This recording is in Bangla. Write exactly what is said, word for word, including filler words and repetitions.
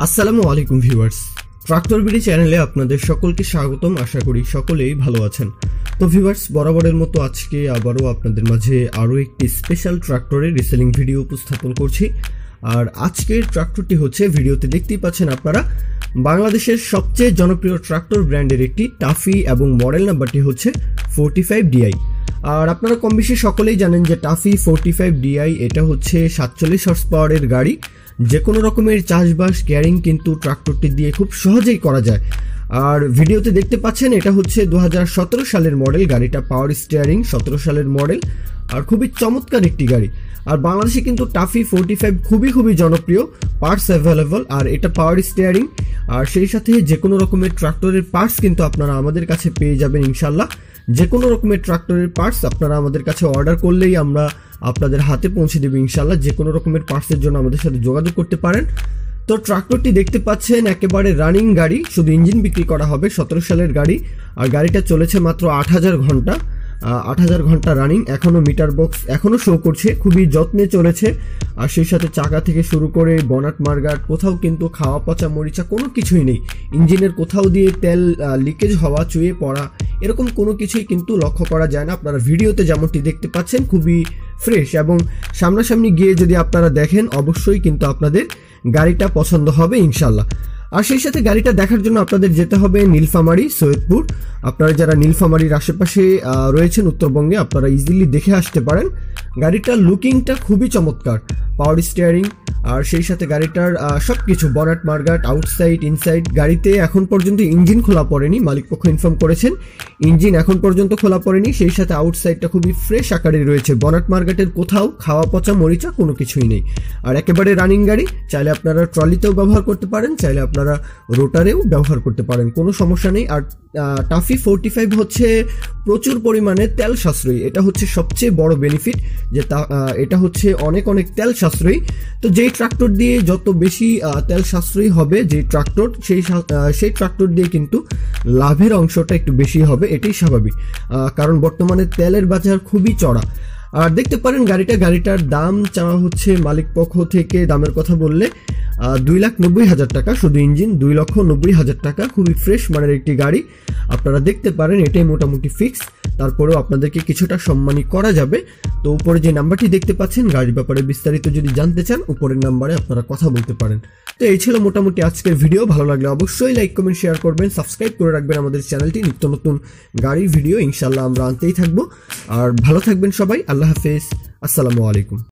আসসালামু আলাইকুম ভিউয়ার্স, ট্রাক্টর বিডি চ্যানেলে আপনাদের সকলকে স্বাগতম। আশা করি সকলেই ভালো আছেন। তো ভিউয়ার্স, বরাবরের মতো আজকে আবারও আপনাদের মাঝে আরও একটি স্পেশাল ট্রাক্টরের রিসেলিং ভিডিও উপস্থাপন করছি। আর আজকের ট্রাক্টরটি হচ্ছে, ভিডিওতে দেখতেই পাচ্ছেন আপনারা, বাংলাদেশের সবচেয়ে জনপ্রিয় ট্রাক্টর ব্র্যান্ডের একটি টাফি এবং মডেল নাম্বারটি হচ্ছে ফোরটি ফাইভ ডিআই। আর আপনারা কম বেশি সকলেই জানেন যে টাফি ফোরটি ফাইভ ডিআই এটা হচ্ছে সাতচল্লিশ হর্স পাওয়ারের গাড়ি। যে কোনো রকমের চাষবাস ক্যারিং কিন্তু ট্রাক্টরটি দিয়ে খুব সহজেই করা যায়। আর ভিডিওতে দেখতে পাচ্ছেন এটা হচ্ছে দু হাজার সতেরো সালের মডেল। গাড়িটা পাওয়ার স্টিয়ারিং, সতেরো সালের মডেল, আর খুবই চমৎকার একটি গাড়ি। আর বাংলাদেশে কিন্তু টাফি ফোরটি ফাইভ খুবই খুবই জনপ্রিয়, পার্টস অ্যাভেলেবল, আর এটা পাওয়ার স্টিয়ারিং। আর সেই সাথে যে কোনো রকমের ট্রাক্টরের পার্টস কিন্তু আপনারা আমাদের কাছে পেয়ে যাবেন ইনশাল্লাহ। যে কোনো রকমের ট্রাক্টরের পার্টস আপনারা আমাদের কাছে অর্ডার করলেই আমরা আপনাদের হাতে পৌঁছে দেব ইনশাল্লাহ। যে কোনো রকমের পার্টসের জন্য আমাদের সাথে যোগাযোগ করতে পারেন। তো ট্রাক্টরটি দেখতে পাচ্ছেন একেবারে রানিং গাড়ি, শুধু ইঞ্জিন বিক্রি করা হবে, সতেরো সালের গাড়ি। আর গাড়িটা চলেছে মাত্র আট হাজার ঘন্টা, আট হাজার ঘন্টা রানিং। এখনও মিটার বক্স এখনও শো করছে, খুবই যত্নে চলেছে। আর সেই সাথে চাকা থেকে শুরু করে বনাট মার্গাট কোথাও কিন্তু খাওয়া পচা মরিচা কোনো কিছুই নেই। ইঞ্জিনের কোথাও দিয়ে তেল লিকেজ হওয়া, চুয়ে পড়া, এরকম কোনো কিছুই কিন্তু লক্ষ্য করা যায় না। আপনারা ভিডিওতে যেমনটি দেখতে পাচ্ছেন খুবই ফ্রেশ, এবং সামনাসামনি গিয়ে যদি আপনারা দেখেন অবশ্যই কিন্তু আপনাদের গাড়িটা পছন্দ হবে ইনশাল্লাহ। আর সেই সাথে গাড়িটা দেখার জন্য আপনাদের যেতে হবে নীলফামারী, সৈয়দপুর। আপনারা যারা নীলফামারীর আশেপাশে রয়েছেন উত্তরবঙ্গে, আপনারা ইজিলি দেখে আসতে পারেন। গাড়িটার লুকিংটা খুবই চমৎকার, পাওয়ার স্টিয়ারিং, আর সেই সাথে গাড়িটার সব কিছু, বনাট মার্গাট, আউটসাইড ইনসাইড। গাড়িতে এখন পর্যন্ত ইঞ্জিন খোলা পড়েনি, মালিকপক্ষ ইনফর্ম করেছেন ইঞ্জিন এখন পর্যন্ত খোলা পড়েনি। সেই সাথে আউটসাইডটা খুবই ফ্রেশ আকারে রয়েছে, বনাট মার্গাটের কোথাও খাওয়া পচা মরিচা কোনো কিছুই নেই। আর একেবারে রানিং গাড়ি, চাইলে আপনারা ট্রলিতেও ব্যবহার করতে পারেন, চাইলে আপনারা রোটারেও ব্যবহার করতে পারেন, কোনো সমস্যা নেই। আর টাফি ফোরটি ফাইভ হচ্ছে প্রচুর পরিমাণে তেল সাশ্রয়ী, এটা হচ্ছে সবচেয়ে বড় বেনিফিট, যে এটা হচ্ছে অনেক অনেক তেল সাশ্রয়ী। তো যেই ট্রাক্টর দিয়ে যত বেশি তেল সাশ্রয়ী হবে যে ট্রাক্টর, সেই সেই ট্রাক্টর দিয়ে কিন্তু লাভের অংশটা একটু বেশি হবে, এটাই স্বাভাবিক, কারণ বর্তমানে তেলের বাজার খুবই চড়া। আর দেখতে পারেন গাড়িটা গাড়িটার দাম চাওয়া হচ্ছে মালিক পক্ষ থেকে, দামের কথা বললে দুই লাখ নব্বই হাজার টাকা, শুধু ইঞ্জিন দুই লক্ষ নব্বই হাজার টাকা। খুবই ফ্রেশ মানের একটি গাড়ি, আপনারা দেখতে পারেন, এটাই মোটামুটি ফিক্স। তারপরেও আপনাদেরকে কিছুটা সম্মানী করা যাবে। তো উপরে যে নাম্বারটি দেখতে পাচ্ছেন, গাড়ির ব্যাপারে বিস্তারিত যদি জানতে চান উপরের নাম্বারে আপনারা কথা বলতে পারেন। তো এই ছিল মোটামুটি আজকের ভিডিও। ভালো লাগলে অবশ্যই লাইক কমেন্ট শেয়ার করবেন, সাবস্ক্রাইব করে রাখবেন আমাদের চ্যানেলটি। নিত্য নতুন গাড়ির ভিডিও ইনশাল্লাহ আমরা আনতেই থাকবো। আর ভালো থাকবেন সবাই, আল্লাহ হাফেজ, আসসালামু আলাইকুম।